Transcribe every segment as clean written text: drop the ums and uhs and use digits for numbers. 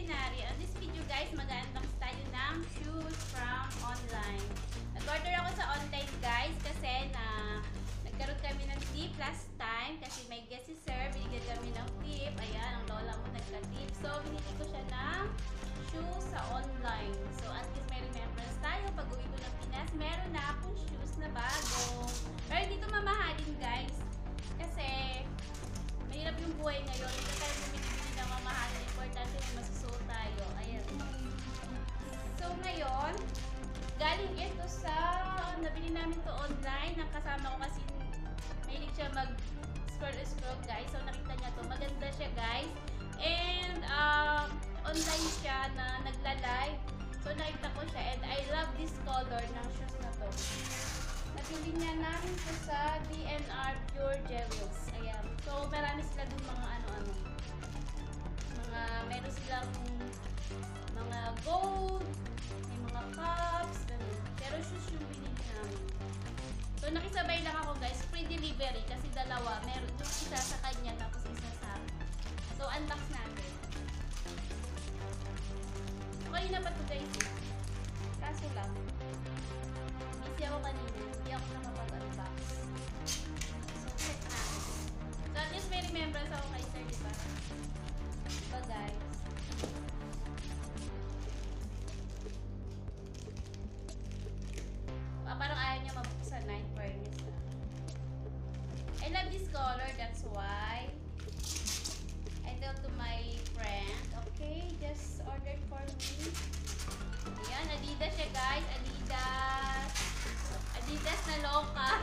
Ordinary. On this video guys, mag-unbox tayo ng shoes from online. Nag-order ako sa online guys kasi nagkaroon kami ng tip last time kasi may guest si sir, binigyan kami ng tip. Ayan, ang lola mo nagka-tip. So, binili ko siya ng shoes sa online. So, at least may remembrance tayo. Pag uwi ko ng Pinas, meron na akong shoes na bago. Pero hindi ito mamahalin guys. Kasi, mahirap yung buhay ngayon. Hindi tayo bumibili ng mamahalin. Importante may masusuot tayo. Ayan. So, ngayon, galing ito sa, nabili namin to online. Ang kasama ko kasi, mahilig siya mag-scroll guys. So, nakita niya to. Maganda siya guys. And, online siya na nagla-live. So, nakita ko siya. And I love this color ng shoes na to. Nabili niya namin ito sa DNR Pure Jewels. Ayan. So, marami sila dun mga ano-ano. Meron silang mga gold, may mga cups, ganun. Pero shoes yung binili namin. So, nakisabay lang ako guys. Free delivery kasi dalawa. Meron yung isa sa kanya tapos isa sa akin. So, unbox natin. Okay na pa to guys. Kaso lang. Busy ako kanina. Hindi ako nakapag-unbox. So, check na. So, at least may remembrance ako kay sir, diba? Diba guys? Parang ayaw niya mabuksan na in fairness na. I love this color, that's why I tell to my friend, okay, just order for me. Ayan, Adidas siya guys, Adidas. Adidas na local.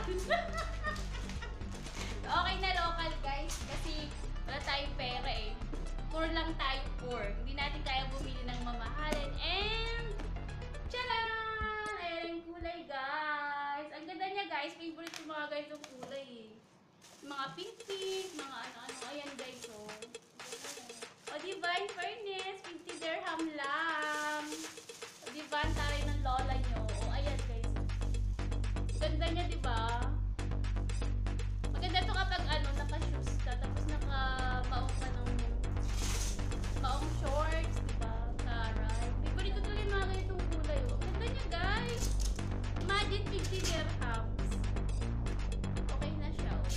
Okay na local guys, kasi wala tayong pera eh. Poor lang tayo, poor. Hindi natin kaya bumili ng mamahalin. And, tchalan! Ayan ang kulay guys. Ang ganda niya guys, favorite ko mga guys yung kulay eh. Mga pink-pink, mga ano-ano. Ayan guys, oh. O diba, in fairness, 50 dirham lang. O diba, ang taray ng lola nyo. O ayan guys. Ganda niya, diba? Maganda ito kapag ano, naka-shoes ka, tapos naka-maong ka ng maong shorts, diba? Taray. Favorite ko talaga yung mga ganitong kulay. O, ganda niya guys. Imagine 50 dirhams. Okay na siya, o.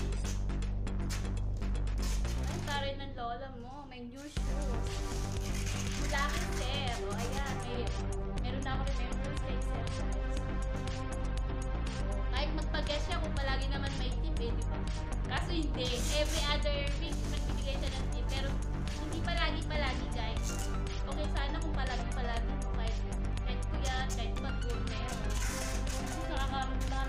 Ang taray ng lola mo. May new shoes. Mula kay sir. O, ayan. Meron na ako remembrance kay sir, guys. Kahit magpag-guess siya kung palagi naman may tip, eh, diba? Kaso hindi. Every other week, nagbibigay siya ng tip. Pero, hindi palagi, guys. Okay, sana kung palagi. Kahit ko yan, kahit pag-goal meron. Kasi nakakamba.